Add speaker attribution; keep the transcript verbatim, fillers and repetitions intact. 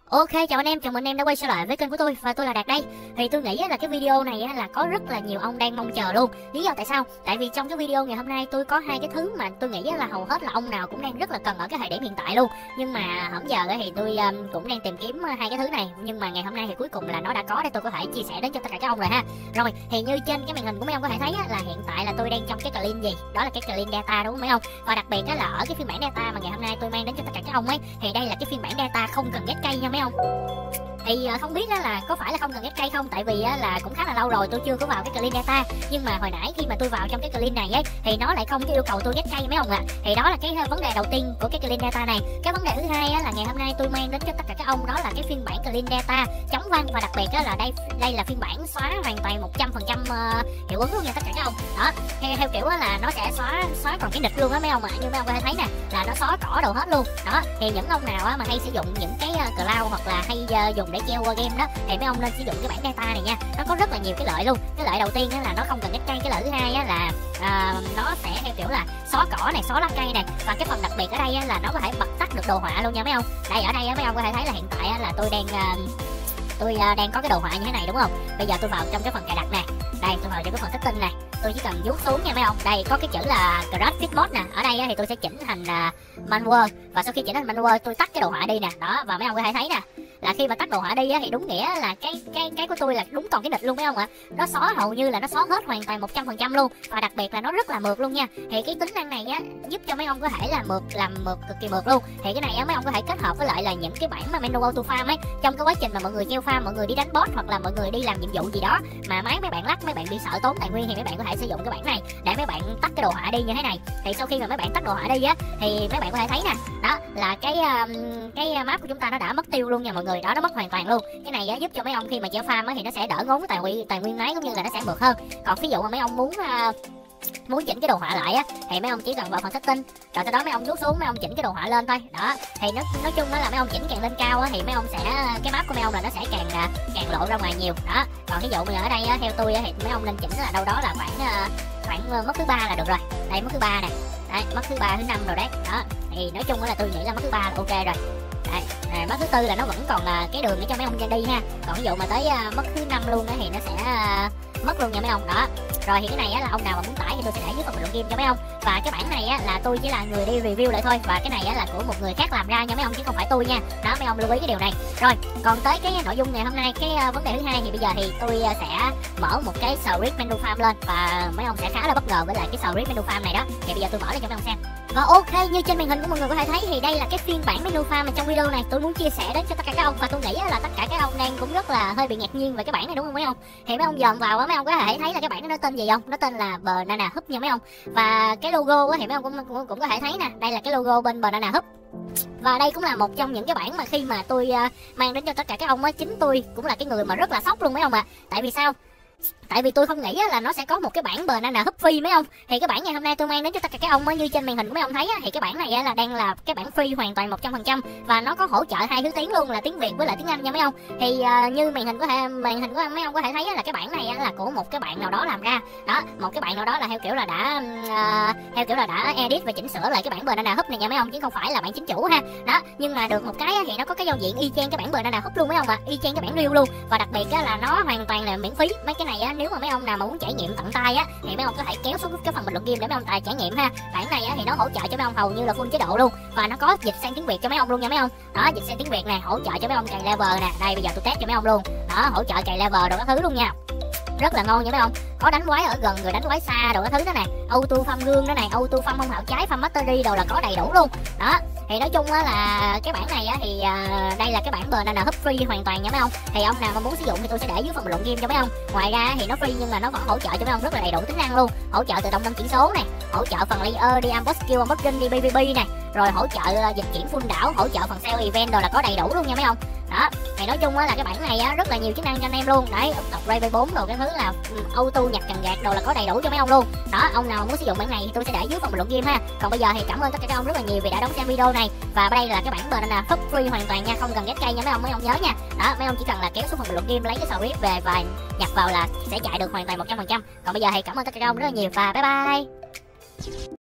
Speaker 1: Ok, chào anh em, chào mừng anh em đã quay trở lại với kênh của tôi và tôi là Đạt đây. Thì tôi nghĩ là cái video này là có rất là nhiều ông đang mong chờ luôn. Lý do tại sao? Tại vì trong cái video ngày hôm nay tôi có hai cái thứ mà tôi nghĩ là hầu hết là ông nào cũng đang rất là cần ở cái thời điểm hiện tại luôn. Nhưng mà hôm giờ thì tôi cũng đang tìm kiếm hai cái thứ này, nhưng mà ngày hôm nay thì cuối cùng là nó đã có để tôi có thể chia sẻ đến cho tất cả các ông rồi ha. Rồi, thì như trên cái màn hình của mấy ông có thể thấy là hiện tại là tôi đang trong cái clean gì? Đó là cái clean data đúng không mấy ông? Và đặc biệt là ở cái phiên bản data mà ngày hôm nay tôi mang đến cho tất cả các ông ấy, thì đây là cái phiên bản data không cần ghép cây nha mấy ông. Thì không biết là có phải là không cần ghép cây không, tại vì là cũng khá là lâu rồi tôi chưa có vào cái clean data, nhưng mà hồi nãy khi mà tôi vào trong cái clean này ấy thì nó lại không có yêu cầu tôi ghép cây mấy ông ạ. À. Thì đó là cái vấn đề đầu tiên của cái clean data này. Cái vấn đề thứ hai là ngày hôm nay tôi mang đến cho tất cả các ông đó là cái phiên bản clean data chống văng, và đặc biệt là đây đây là phiên bản xóa hoàn toàn một trăm phần trăm hiệu ứng luôn nha tất cả các ông. Đó, theo, theo kiểu là nó sẽ xóa xóa còn cái nịch luôn á mấy ông ạ. À. Như mấy ông có thể thấy nè, là nó xóa cỏ đồ hết luôn. Đó, thì những ông nào mà hay sử dụng những cái cloud hoặc là hay dùng để treo qua game đó thì mấy ông nên sử dụng cái bản data này nha. Nó có rất là nhiều cái lợi luôn. Cái lợi đầu tiên là nó không cần ghép cây. Cái lợi thứ hai là à, nó sẽ theo kiểu là xóa cỏ này, xóa lá cây này, và cái phần đặc biệt ở đây là nó có thể bật tắt được đồ họa luôn nha mấy ông. Đây ở đây mấy ông có thể thấy là hiện tại là tôi đang tôi đang có cái đồ họa như thế này đúng không? Bây giờ tôi vào trong cái phần cài đặt nè, đây tôi vào trong cái phần setting này, tôi chỉ cần vuốt xuống nha mấy ông. Đây có cái chữ là graphic mode nè, ở đây thì tôi sẽ chỉnh thành uh, manual, và sau khi chỉnh thành manual tôi tắt cái đồ họa đi nè. Đó, và mấy ông có thể thấy nè, là khi mà tắt đồ họa đi thì đúng nghĩa là cái cái cái của tôi là đúng còn cái nịch luôn mấy ông ạ. Nó xóa hầu như là nó xóa hết hoàn toàn một trăm phần trăm luôn, và đặc biệt là nó rất là mượt luôn nha. Thì cái tính năng này á giúp cho mấy ông có thể là mượt, làm mượt cực kỳ mượt luôn. Thì cái này á mấy ông có thể kết hợp với lại là những cái bản mà menu auto farm ấy, trong cái quá trình mà mọi người treo farm, mọi người đi đánh boss hoặc là mọi người đi làm nhiệm vụ gì đó mà máy mấy bạn lắc, mấy bạn bị sợ tốn tài nguyên, thì mấy bạn có thể sử dụng cái bản này để mấy bạn tắt cái đồ họa đi như thế này. Thì sau khi mà mấy bạn tắt đồ họa đi á thì mấy bạn có thể thấy nè, đó là cái um, cái map của chúng ta nó đã mất tiêu luôn nha mọi người. Đó, nó mất hoàn toàn luôn. Cái này á, giúp cho mấy ông khi mà treo farm á thì nó sẽ đỡ ngốn tài nguyên tài nguyên máy, cũng như là nó sẽ mượt hơn. Còn ví dụ mà mấy ông muốn uh, muốn chỉnh cái đồ họa lại á thì mấy ông chỉ cần vào phần setting, rồi sau đó mấy ông vuốt xuống, mấy ông chỉnh cái đồ họa lên thôi. Đó, thì nó nói chung đó là mấy ông chỉnh càng lên cao á thì mấy ông sẽ cái map của mấy ông là nó sẽ càng càng lộ ra ngoài nhiều. Đó, còn ví dụ bây giờ ở đây á, theo tôi á, thì mấy ông nên chỉnh là đâu đó là khoảng khoảng mất thứ ba là được rồi. Đây mất thứ ba nè, đây mất thứ ba thứ năm rồi đấy. Đó, thì nói chung là tôi nghĩ là mất thứ ba là ok rồi. Đây, à, mất thứ tư là nó vẫn còn à, cái đường để cho mấy ông đi ha. Còn ví dụ mà tới à, mất thứ năm luôn á thì nó sẽ à, mất luôn nha mấy ông. Đó, rồi thì cái này á, là ông nào mà muốn tải thì tôi sẽ để dưới phần bình luận game cho mấy ông. Và cái bản này á, là tôi chỉ là người đi review lại thôi, và cái này á, là của một người khác làm ra nha mấy ông, chứ không phải tôi nha. Đó, mấy ông lưu ý cái điều này. Rồi, còn tới cái nội dung ngày hôm nay, cái uh, vấn đề thứ hai thì bây giờ thì tôi uh, sẽ mở một cái script menu farm lên, và mấy ông sẽ khá là bất ngờ với lại cái script menu farm này đó. Thì bây giờ tôi mở lên cho mấy ông xem. Và ok, như trên màn hình của mọi người có thể thấy thì đây là cái phiên bản menu farm mà trong video này tôi muốn chia sẻ đến cho tất cả các ông, và tôi nghĩ là tất cả các ông đang cũng rất là hơi bị ngạc nhiên về cái bản này đúng không mấy ông? Thì mấy ông dòm vào á, mấy ông có thể thấy là cái bản này nó tên gì không? Nó tên là Banana Hub nha mấy ông. Và cái logo á thì mấy ông cũng, cũng cũng có thể thấy nè, đây là cái logo bên Banana Hub. Và đây cũng là một trong những cái bản mà khi mà tôi uh, mang đến cho tất cả các ông á, chính tôi cũng là cái người mà rất là sốc luôn mấy ông ạ. À. Tại vì sao? Tại vì tôi không nghĩ là nó sẽ có một cái bản Banana Hub free mấy ông. Thì cái bản ngày hôm nay tôi mang đến cho tất cả các ông á, như trên màn hình của mấy ông thấy á, thì cái bản này là đang là cái bản free hoàn toàn một trăm phần trăm, và nó có hỗ trợ hai thứ tiếng luôn, là tiếng Việt với lại tiếng Anh nha mấy ông. Thì uh, như màn hình của màn hình của mấy ông có thể thấy là cái bản này là của một cái bạn nào đó làm ra. Đó, một cái bạn nào đó là theo kiểu là đã uh, theo kiểu là đã edit và chỉnh sửa lại cái bản Banana Hub này nha mấy ông, chứ không phải là bản chính chủ ha. Đó, nhưng mà được một cái thì nó có cái giao diện y chang cái bản Banana Hub luôn mấy ông ạ, à. Y chang cái bản real luôn, và đặc biệt là nó hoàn toàn là miễn phí. Mấy cái này á, nếu mà mấy ông nào mà muốn trải nghiệm tận tay á thì mấy ông có thể kéo xuống cái phần bình luận game để mấy ông tài trải nghiệm ha. Bản này á thì nó hỗ trợ cho mấy ông hầu như là full chế độ luôn, và nó có dịch sang tiếng Việt cho mấy ông luôn nha mấy ông. Đó, dịch sang tiếng Việt này, hỗ trợ cho mấy ông cày level nè. Đây bây giờ tôi test cho mấy ông luôn. Đó, hỗ trợ cày level đồ các thứ luôn nha. Rất là ngon nha mấy ông. Có đánh quái ở gần rồi đánh quái xa đồ các thứ đó này, auto farm gương đó này, auto farm không hạo trái, farm mastery đồ là có đầy đủ luôn. Đó, thì nói chung á là cái bản này á thì uh, đây là cái bản Banana Hub free hoàn toàn nha mấy ông. Thì ông nào mà muốn sử dụng thì tôi sẽ để dưới phần bình luận game cho mấy ông. Ngoài ra thì nó free nhưng mà nó vẫn hỗ trợ cho mấy ông rất là đầy đủ tính năng luôn. Hỗ trợ tự động đăng chỉ số này, hỗ trợ phần layer, đi ambush skill, ambush đi pê vê pê này, rồi hỗ trợ uh, dịch chuyển full đảo, hỗ trợ phần sale event đồ là có đầy đủ luôn nha mấy ông. Đó, thì nói chung á là cái bản này á rất là nhiều chức năng cho anh em luôn. Đấy, tập ray b bốn đồ cái thứ là um, auto nhặt cần gạt đồ là có đầy đủ cho mấy ông luôn. Đó, ông nào muốn sử dụng bản này thì tôi sẽ để dưới phần bình luận game ha. Còn bây giờ thì cảm ơn tất cả các ông rất là nhiều vì đã đón xem video này. Và đây là cái bản Banana Hub free hoàn toàn nha, không cần ghép cây nha mấy ông, mấy ông nhớ nha. Đó, mấy ông chỉ cần là kéo xuống phần bình luận game lấy cái script về và nhập vào là sẽ chạy được hoàn toàn một trăm phần trăm. Còn bây giờ thì cảm ơn tất cả các ông rất là nhiều và bye bye.